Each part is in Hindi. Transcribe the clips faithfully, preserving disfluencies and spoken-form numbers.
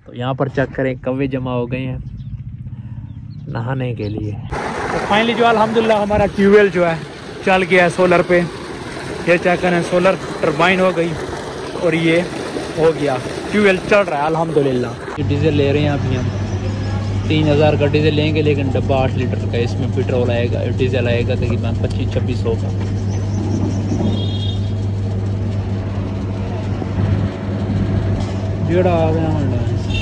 तो यहाँ पर चेक करें कौवे जमा हो गए हैं नहाने के लिए। तो फाइनली जो अल्हम्दुलिल्लाह हमारा ट्यूबवेल जो है चल गया है सोलर पे। ये चेक करें सोलर टरबाइन हो गई और ये हो गया ट्यूबवेल चल रहा है अल्हम्दुलिल्लाह। डीजल ले रहे हैं अभी हम तीन हज़ार का डीजल लेंगे, लेकिन डब्बा आठ लीटर का, इसमें पेट्रोल आएगा डीजल आएगा तकरीबन पच्चीस छब्बीस सौ का। जोड़ा आ गया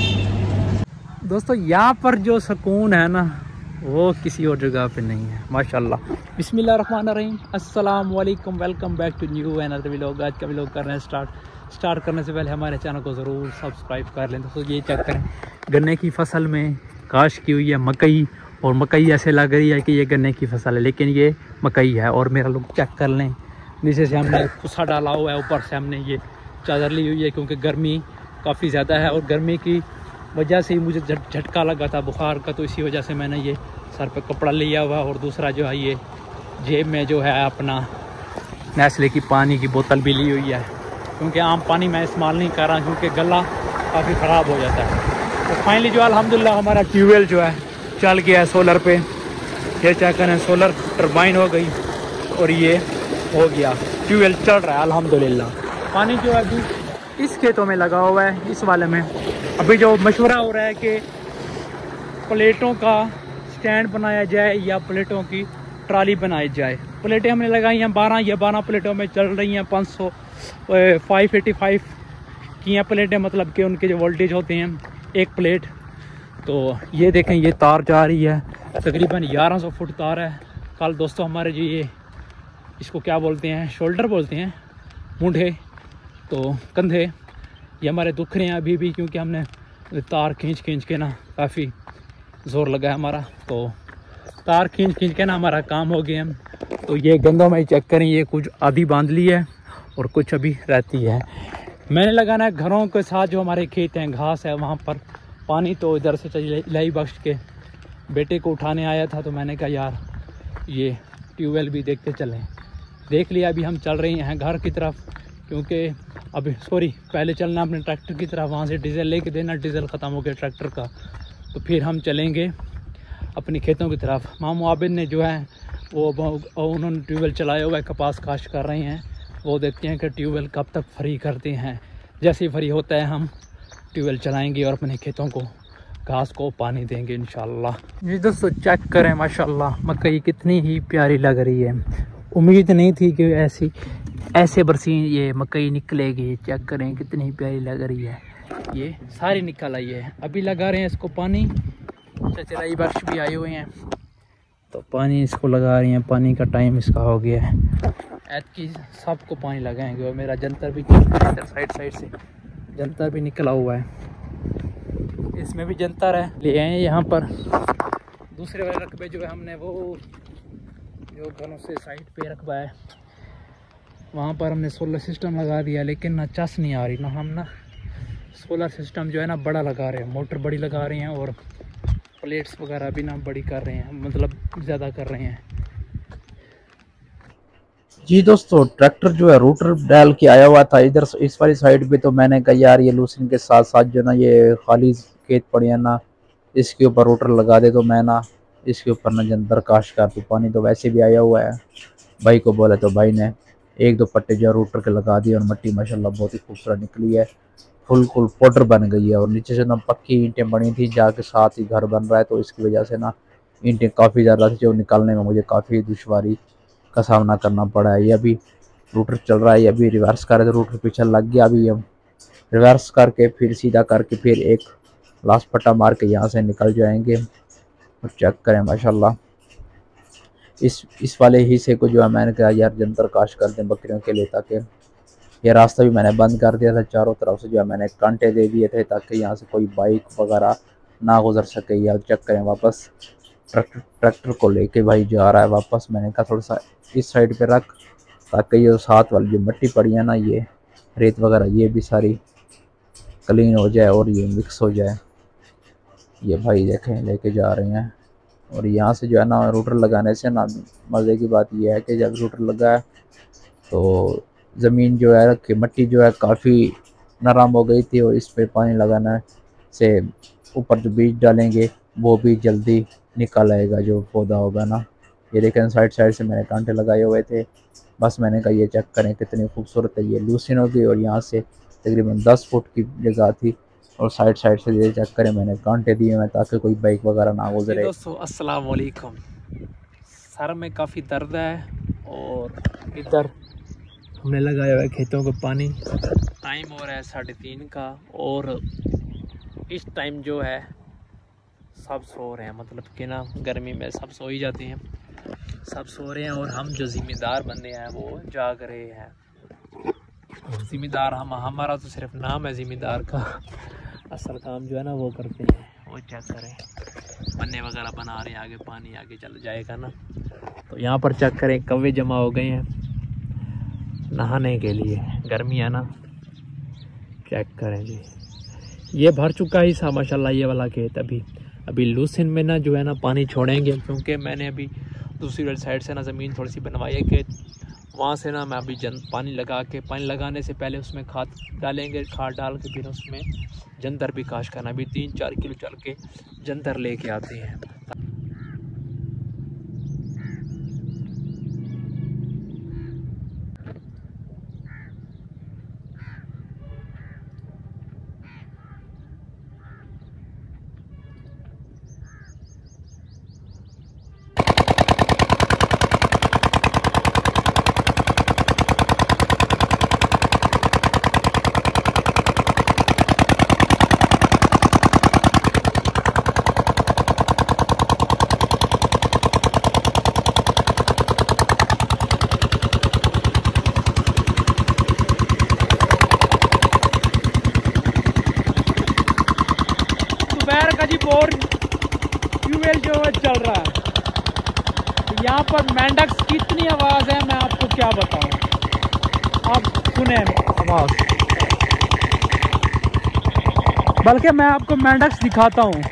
दोस्तों। यहाँ पर जो सुकून है ना वो किसी और जगह पे नहीं है माशाल्लाह। बिस्मिल्लाहिर्रहमानिर्रहीम, अस्सलाम वालेकुम, welcome back to new another vlog. आज का व्लॉग कर रहे हैं स्टार्ट। स्टार्ट करने से पहले हमारे चैनल को ज़रूर सब्सक्राइब कर लें। दोस्तों ये चेक करें गन्ने की फसल में काश की हुई है मकई, और मकई ऐसे लग रही है कि ये गन्ने की फसल है लेकिन ये मकई है। और मेरा लोग चेक कर लें, नीचे से हमने भूसा डाला हुआ है, ऊपर से हमने ये चादर ली हुई है क्योंकि गर्मी काफ़ी ज़्यादा है और गर्मी की वजह से ही मुझे झटका लगा था बुखार का, तो इसी वजह से मैंने ये सर पे कपड़ा लिया हुआ। और दूसरा जो है ये जेब में जो है अपना नेस्ले की पानी की बोतल भी ली हुई है क्योंकि आम पानी मैं इस्तेमाल नहीं कर रहा क्योंकि गला काफ़ी ख़राब हो जाता है। तो फाइनली जो अल्हम्दुलिल्लाह हमारा ट्यूबवेल जो है चल गया है सोलर पे। ये चेक करें सोलर टरबाइन हो गई और ये हो गया ट्यूबवेल चल रहा है अल्हम्दुलिल्लाह। पानी जो है अभी इस खेतों में लगा हुआ है, इस वाले में अभी जो मशवरा हो रहा है कि प्लेटों का स्टैंड बनाया जाए या प्लेटों की ट्राली बनाई जाए। प्लेटें हमने लगाई हैं बारह या बारह प्लेटों में चल रही हैं पाँच सौ फाइव एटी फाइव की हैं प्लेटें, मतलब कि उनके जो वोल्टेज होते हैं एक प्लेट। तो ये देखें ये तार जा रही है तकरीबन ग्यारह सौ फुट तार है। कल दोस्तों हमारे जो ये इसको क्या बोलते हैं, शोल्डर बोलते हैं, मूंढे तो कंधे, ये हमारे दुख रहे हैं अभी भी क्योंकि हमने तार खींच खींच के ना काफ़ी ज़ोर लगा है हमारा। तो तार खींच खींच के ना हमारा काम हो गया। तो ये गंदों में चेक करें, ये कुछ आधी बांध ली है और कुछ अभी रहती है। मैंने लगाना है घरों के साथ जो हमारे खेत हैं घास है वहाँ पर पानी। तो इधर से इलाही बख्श के बेटे को उठाने आया था तो मैंने कहा यार ये ट्यूबवेल भी देखते चलें। देख लिया, अभी हम चल रहे हैं घर की तरफ क्योंकि अभी सॉरी पहले चलना अपने ट्रैक्टर की तरफ, वहाँ से डीजल लेके देना, डीजल ख़त्म हो गया ट्रैक्टर का तो फिर हम चलेंगे अपनी खेतों की तरफ। मामू आबिद ने जो है वो उन्होंने ट्यूबवेल चलाया हुआ है, कपास काश्त कर रहे हैं। वो देखते हैं कि ट्यूबवेल कब तक फ्री करते हैं। जैसे ही फ्री होता है हम ट्यूबवेल चलाएंगे और अपने खेतों को घास को पानी देंगे इंशाल्लाह। जी दोस्तों चेक करें माशाल्लाह मकई कितनी ही प्यारी लग रही है। उम्मीद नहीं थी कि ऐसी ऐसे बरसी ये मकई निकलेगी। चेक करें कितनी प्यारी लग रही है, ये सारी निकल आई है। अभी लगा रहे हैं इसको पानी, चचराई बारिश भी आए हुए हैं तो पानी इसको लगा रही हैं। पानी का टाइम इसका हो गया है, ऐतकी सबको पानी लगाएंगे। और मेरा जंतर भी इधर साइड साइड से जंतर भी निकला हुआ है, इसमें भी जंतर है ले आए यहाँ पर। दूसरे वाले रकबे जो है हमने वो जो घरों से साइड पे रखवा है वहाँ पर हमने सोलर सिस्टम लगा दिया, लेकिन ना चस नहीं आ रही ना। हम ना सोलर सिस्टम जो है ना बड़ा लगा रहे हैं, मोटर बड़ी लगा रहे हैं और प्लेट्स वगैरह भी ना बड़ी कर रहे हैं, मतलब ज़्यादा कर रहे हैं। जी दोस्तों ट्रैक्टर जो है रूटर डाल के आया हुआ था इधर इस वाली साइड पे। तो मैंने कहा यार ये लूसिन के साथ साथ जो ना ये खाली खेत पड़ी है ना, इसके ऊपर रूटर लगा दे। तो मैं ना इसके ऊपर ना जंतर काश कर दूँ। पानी तो वैसे भी आया हुआ है, भाई को बोला तो भाई ने एक दो पट्टे जो रूटर के लगा दिए और मिट्टी माशाल्लाह बहुत ही खूबसूरत निकली है, फुल फुल पाउडर बन गई है। और नीचे से ना पक्की ईंटें बनी थी, जाके साथ ही घर बन रहा है तो इसकी वजह से ना ईंटें काफ़ी ज़्यादा थी जो निकालने में मुझे काफ़ी दुश्वारी का सामना करना पड़ा है। ये अभी रूटर चल रहा है, ये अभी रिवर्स कर रहे थे, रूटर पीछे लग गया। अभी हम रिवर्स करके फिर सीधा करके फिर एक लास्ट पट्टा मार के यहाँ से निकल जाएंगे। और चेक करें माशाल्लाह इस इस वाले हिस्से को जो है मैंने कहा यार जंतर काश कर दें बकरियों के लिए, ताकि ये रास्ता भी मैंने बंद कर दिया था चारों तरफ से, जो है मैंने कांटे दे दिए थे ताकि यहाँ से कोई बाइक वगैरह ना गुजर सके। या चेक करें वापस ट्रैक्टर ट्रैक्टर को लेके भाई जा रहा है वापस। मैंने कहा थोड़ा सा इस साइड पे रख ताकि ये साथ वाली जो मिट्टी पड़ी है ना, ये रेत वगैरह ये भी सारी क्लीन हो जाए और ये मिक्स हो जाए। ये भाई देखें लेके जा रहे हैं। और यहाँ से जो है ना रूटर लगाने से ना मज़े की बात यह है कि जब रूटर लगा है तो ज़मीन जो है कि मिट्टी जो है काफ़ी नरम हो गई थी और इस पे पानी लगाना से ऊपर जो बीज डालेंगे वो भी जल्दी निकल आएगा जो पौधा होगा ना। ये देखें साइड साइड से मैंने कांटे लगाए हुए थे। बस मैंने कहा ये चेक करें कितनी खूबसूरत है ये लूसिन होगी। और यहाँ से तकरीबन दस फुट की जगह थी और साइड साइड से ये चेक करें मैंने कांटे दिए हैं ताकि कोई बाइक वगैरह ना गुजरे। दोस्तों अस्सलाम वालेकुम। सर में काफ़ी दर्द है और इधर हमने लगाया हुआ है खेतों को पानी। टाइम हो रहा है साढ़े तीन का और इस टाइम जो है सब सो रहे हैं, मतलब कि ना गर्मी में सब सो ही जाते हैं, सब सो रहे हैं और हम जो ज़िम्मेदार बंदे हैं वो जाग रहे हैं। ज़िम्मेदार हम, हमारा तो सिर्फ नाम है ज़िम्मेदार का, असल काम जो है ना वो करते हैं। वो चेक करें पन्ने वगैरह बना रहे हैं, आगे पानी आगे चल जाएगा ना। तो यहाँ पर चेक करें कौवे जमा हो गए हैं नहाने के लिए, गर्मी है ना। चेक करें जी, ये भर चुका ही सा माशाल्लाह ये वाला खेत। अभी अभी लूसिन में ना जो है ना पानी छोड़ेंगे, क्योंकि मैंने अभी दूसरी वाली साइड से ना ज़मीन थोड़ी सी बनवाई है खेत, वहाँ से ना मैं अभी जन पानी लगा के, पानी लगाने से पहले उसमें खाद डालेंगे, खाद डाल के फिर उसमें जंतर भी काश करना। अभी तीन चार किलो चल के जंतर लेके आते हैं। दोपहर का जी बोर ट्यूबवेल जो है चल रहा है। तो यहाँ पर मेंढक की इतनी आवाज़ है, मैं आपको क्या बताऊँ। आप सुने आवाज़, बल्कि मैं आपको मेंढक दिखाता हूँ।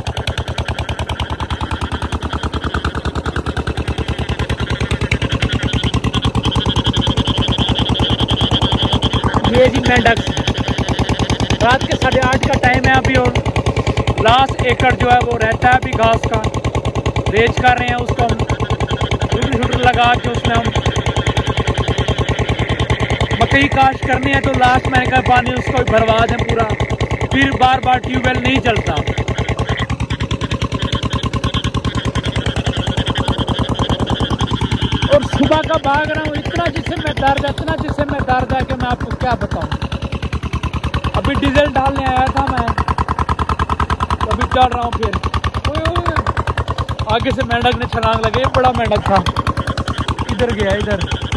ये जी मेंढक, रात के साढ़े आठ का टाइम है अभी और लास्ट एकड़ जो है वो रहता है अभी घास का, रेज कर रहे हैं उसको हम शुरू शुरू लगा के उसमें हम मकई काश करनी है। तो लास्ट में का पानी उसको भरवा दें पूरा, फिर बार बार ट्यूबवेल नहीं चलता। और सुबह का भाग रहा हूँ, इतना जिससे मैं दर्द है, इतना जिससे मैं दर्द है कि मैं आपको क्या बताऊँ। अभी डीजल डालने आया था मैं, अभी चल रहा हूँ। फिर ओए ओए, आगे से मेंढक ने छलांग लगे, बड़ा मेंढक था, इधर गया इधर।